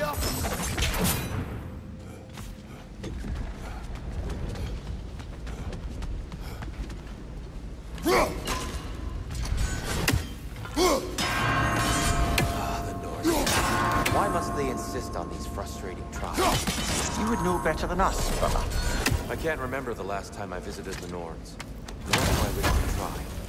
ya! Why must they insist on these frustrating trials? You would know better than us, brother. I can't remember the last time I visited the Norns. Nor do I wish to try.